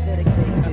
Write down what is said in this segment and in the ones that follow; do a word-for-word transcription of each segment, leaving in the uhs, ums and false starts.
dedicate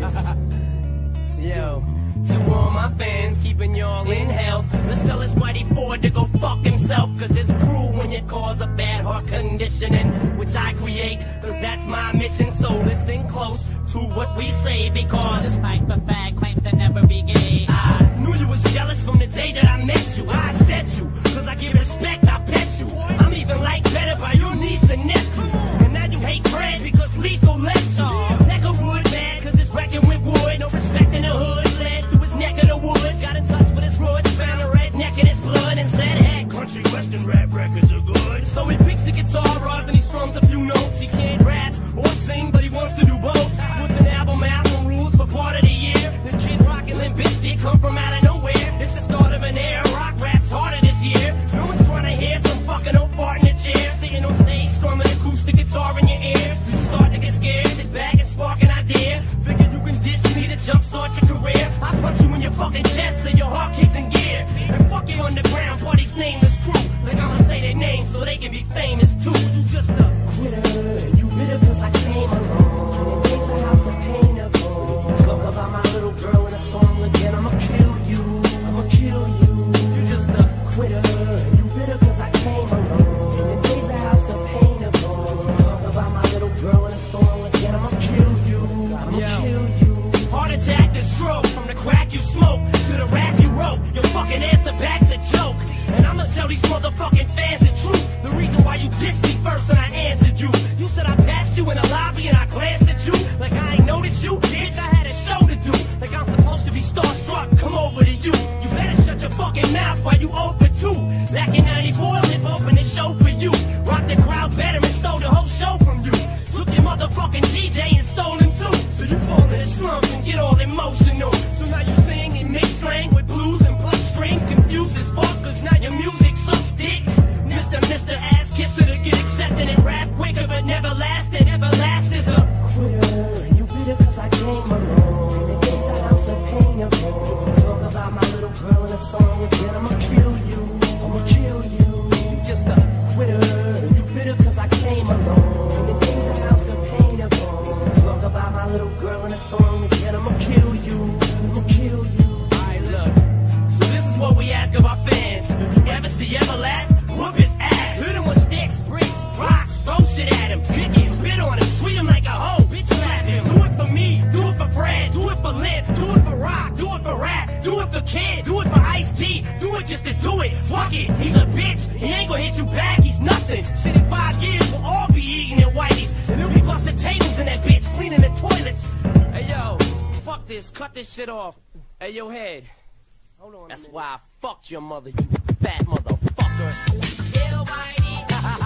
this. Yo, to all my fans, keeping y'all in health. Let's tell this mighty Ford to go fuck himself, cause it's cruel when you cause a bad heart conditioning, which I create, cause that's my mission. So listen close to what we say, because this type of fag claims to never be gay. I knew you was jealous from the day that I met you. I said you, cause I give respect, I pet you. I'm even like better by your niece and nephew. And now you hate Fred because lethal left you. Neck of wood mad cause it's wrecking with wood. No respect in the hood, led to his neck of the woods. Got in touch with his roots, found a redneck in his blood, and said, hey, country western rap records are good. So he picks the guitar up and he strums a few notes. He can't rap or sing, but he wants to do both. Puts an album out on rules for part of the year. The Kid Rock and Limp Bizkit come from out of nowhere. It's the start of an era. Rock rap's harder this year. No one's trying to hear some fucking old fart in the chair. Sitting on stage, strumming acoustic guitar in your ear. You start to get scared, sit back and spark an idea. Figure you can diss me to jumpstart your career. I punch you in your fucking chest till your heart kicks in gear. And fuck your underground party's nameless crew. Like I'ma say their names so they can be famous too. You just a quitter, you bitter cause I came along. And it makes a house of pain ago. Talk about my little girl in a song again. I'ma kill you, I'ma kill you. You just a quitter, you bitter cause I came along. And it makes a house of pain ago. Talk about my little girl in a song again. I'ma kill you, I'ma Yo. kill you. Heart attack to stroke, from the crack you smoke to the rap you wrote. Your fucking answer back's a joke. And I'ma tell these motherfucking fans the truth. The reason why you dissed me first and I answered you. You said I passed you in the lobby and I glanced at you like I ain't noticed you. Bitch, I had a show to do. Like I'm supposed to be starstruck, come over to you. You better shut your fucking mouth while you oh for two. Back in ninety-four, Lip opened the show for you. Rocked the crowd better and stole the whole show from you. Took your motherfucking D J and stole him too. So you fall in the slump and get all emotional. So now you sing and mix slang with blues and pluck strings. Confused as fuck cause now your music sucks dick. Mister Mister Ass Kisser to get accepted and rap quicker but never last and everlast is a quitter. You bitter cause I came along. And it makes a house of pain ago. Talk about my little girl in a song again. I'ma kill you, I'ma kill you. You just a quitter. You bitter cause I came along. And it makes a house of pain ago. Talk about my little girl in a song again. I'ma kill you, I'ma kill you. Alright, look. So this is what we ask of our fans. If you ever see Everlast, whoop his ass. Hit him with sticks, bricks, rocks, throw shit at him. Kick it, spit on him, treat him like a hoe, bitch slap him. Do it for me, do it for Fred, do it for Limp, do it for Rock, do it for rap, do it for Kid, do it for Ice-T, do it just to do it. Fuck it, he's a bitch, he ain't gonna hit you back, he's nothing. Shit, in five years we'll all be eating at Whitey's, and he'll be busting tables in that bitch, cleaning the toilets. Hey yo, fuck this, cut this shit off. Hey yo, head. Hold on. That's why I fucked your mother, you fat motherfucker. Yeah, Whitey.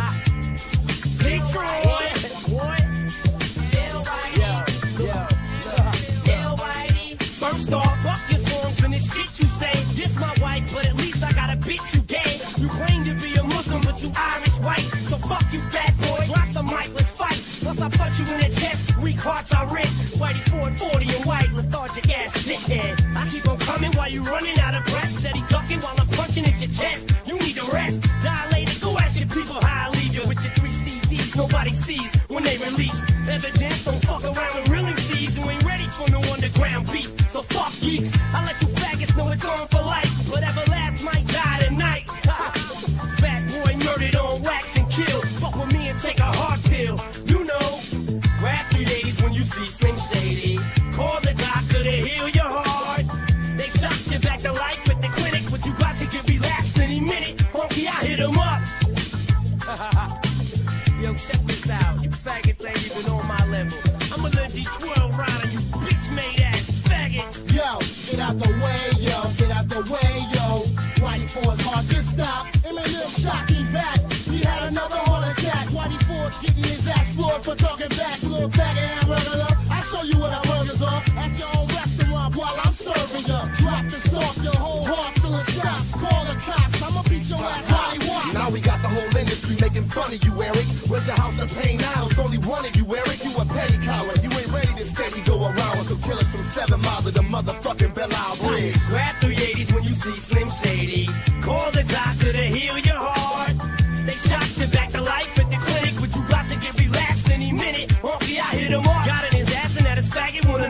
Detroit. What? Yeah, Whitey. Yeah, yeah. Yeah, Whitey. First off, fuck your songs and the shit you say. This my wife, but at least I got a bitch you gay. You claim to be a Muslim, but you Irish white. So fuck you, fat boy. Drop the mic, let's fight. Plus I punch you in the chest. Weak hearts are ripped. Whitey Ford forty and white, lethargic ass dickhead. I keep on coming while you running out of breath. Steady ducking while I'm punching at your chest. You need to rest. Dilated, go ask your people how I leave you with the three C Ds nobody sees when they release. Evidence, don't fuck around with real M Cs who ain't ready for no underground beef. So fuck geeks. I let you faggots know it's on for life. But Everlast might die tonight. Fat boy murdered on wax and killed. Fuck with me and take a hard pill. You know, grab three days when you see Slim Shady. Call the doctor to heal your heart. They shot you back to life at the clinic, but you got to get relapsed any minute. Honky, I hit him up. Yo, check this out. You faggots ain't even on my level. I'm a little D twelve rider, you bitch-made ass faggot. Yo, get out the way, yo, get out the way, yo. Whitey Ford's hard to stop. And my little shocking back. He had another heart attack. Whitey Ford's getting his ass floored for talking back. Little faggot hamburger up. I'll show you what our burgers are at your own restaurant while I'm serving you. Drop the stalk your whole heart till it stops. Call the cops, I'ma beat your ass how they want. Now we got the whole industry making fun of you, Eric. Where's your house of pain now? It's only one of you, Eric. You a petty coward. You ain't ready to steady go around with some killers from seven miles of the motherfucking Belle Isle Bridge. Grab three eighties when you see Slim Shady. Call the doctor to heal your heart. They shot you back to life at the clinic, but you about to get relapsed any minute. Honky, I hit him off. Got in his ass and had his faggot wanna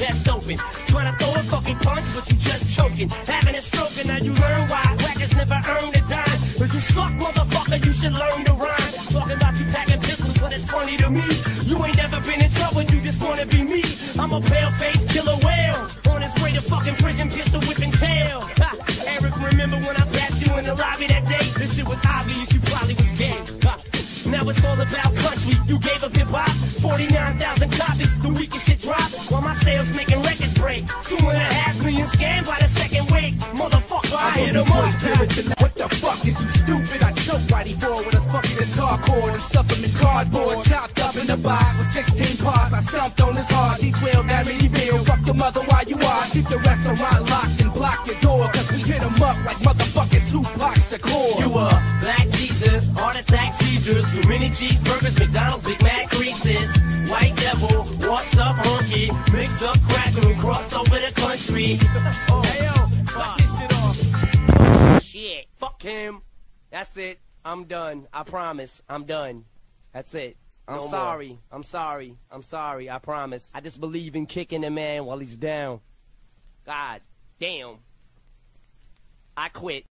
chest open. Trying to throw a fucking punch, but you just choking. Having a stroke, and now you learn why crackers never earned a dime. Cause you suck, motherfucker, you should learn to rhyme. Talking about you packing pistols, but it's funny to me. You ain't never been in trouble, you just wanna be me. I'm a pale-faced killer whale, on his way to fucking prison, pistol whipping tail. Ha, Eric, remember when I passed you in the lobby that day? This shit was obvious, you probably was gay. Ha, now it's all about country, you gave up hip-hop. forty-nine thousand copies, the weakest shit dropped. While my sales making records break. Two and a half million scanned by the second week. Motherfucker, I, I hit him up. What the fuck is you stupid? I choke Whitey for with a fucking guitar cord and stuff him in cardboard. Chopped up in the box with sixteen parts. I stumped on his heart. D twelve that many bill. Fuck your mother while you are. Keep the restaurant locked and block your door. Cause we hit him up like motherfucking Tupac Shakur. You a black Jesus, heart attack seizures. Too many cheeseburgers, McDonald's, Big Mac greases. White devil, washed up hunky. Mixed up cracker and crossed over the country. Oh, hey yo, fuck this shit off. Shit, fuck him. That's it. I'm done. I promise. I'm done. That's it. I'm no sorry. More. I'm sorry. I'm sorry. I promise. I just believe in kicking a man while he's down. God damn. I quit.